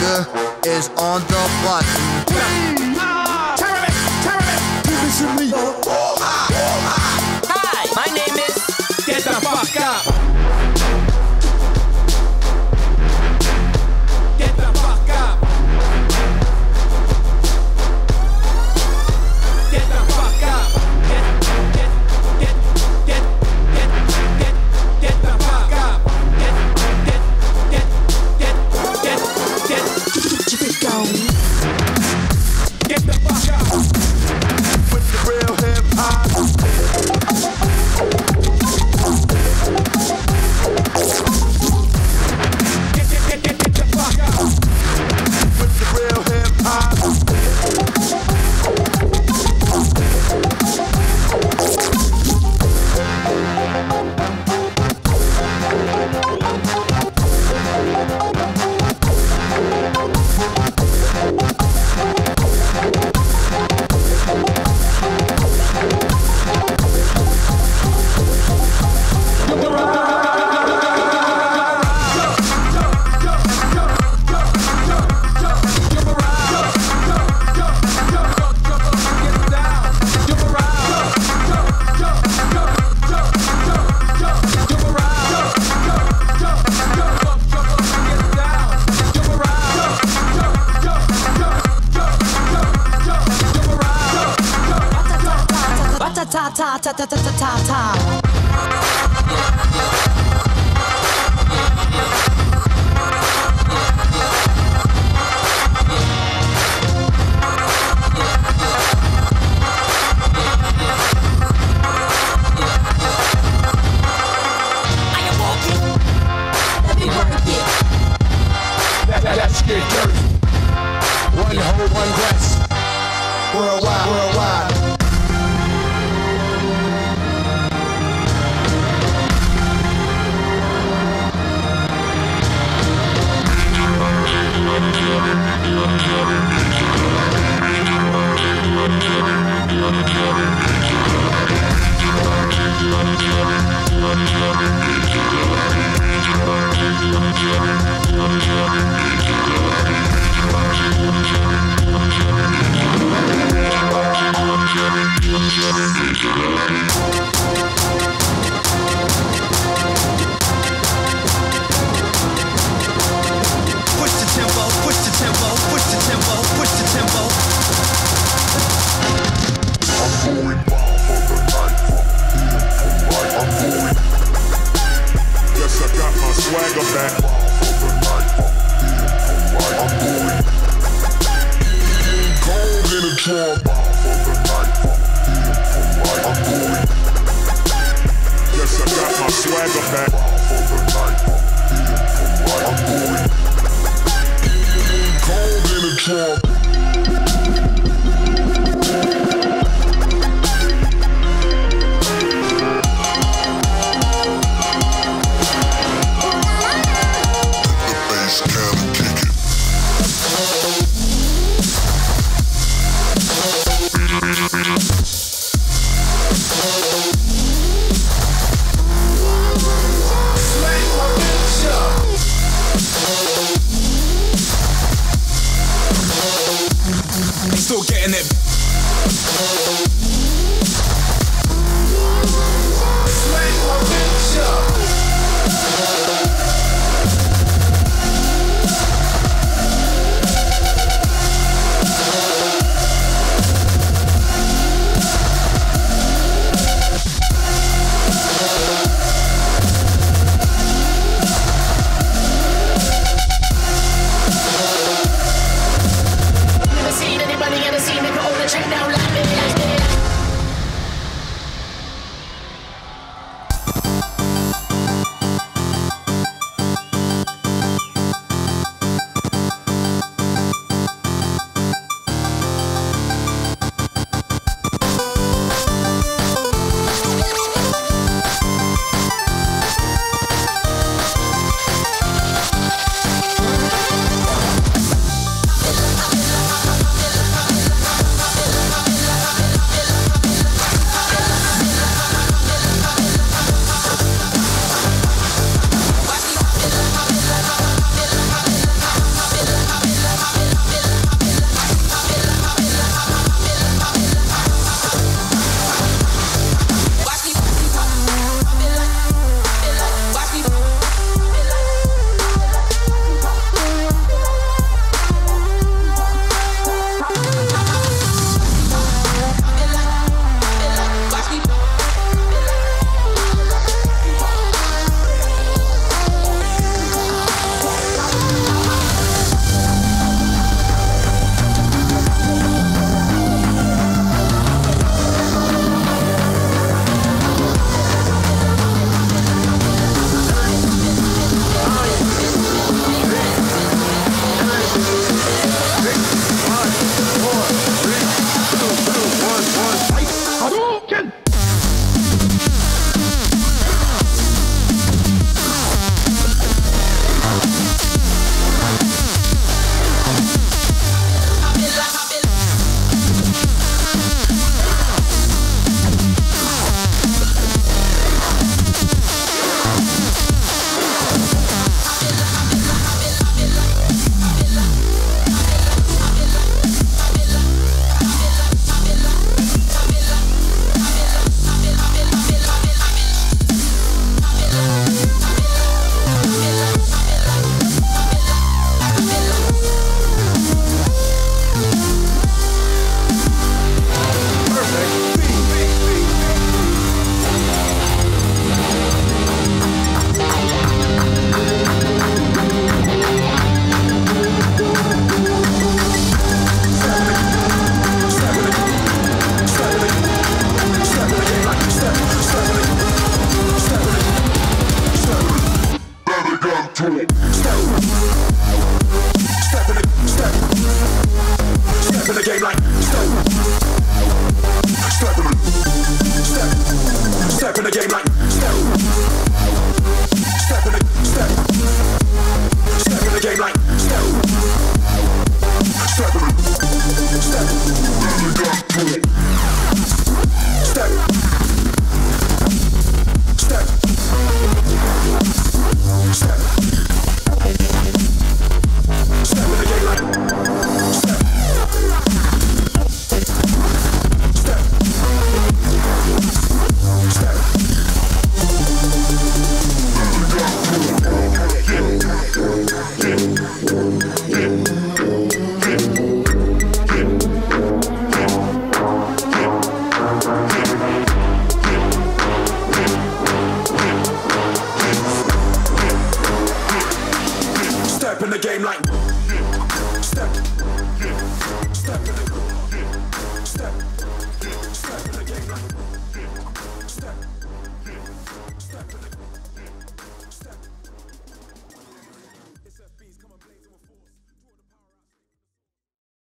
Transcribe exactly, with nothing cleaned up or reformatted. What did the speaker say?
finger is on the button. Hi, my name is. Get the fuck up. Get the fuck up. Get the fuck up. Get, get, get, get, get, get, get the fuck up. Get, get, get, get, get, get, keep it going. Get the fuck up. With the real hip hop. Get, get, get, get, get the fuck up. With the real hip hop. Ta ta ta ta ta ta ta ta. Let's get dirty. One hoe, one quest. Worldwide, worldwide. Push the tempo, push the tempo, push the tempo, push the tempo. I'm going wild for the night. I'm going. Yes, I got my swagger back. For the night. I'm going. Gold in a drum. For the night. I'm going. Yes, I got my swagger back. For the night. I'm going. Gold in a drum. Still getting it. Never seen anybody ever seen me put on the track down like me. like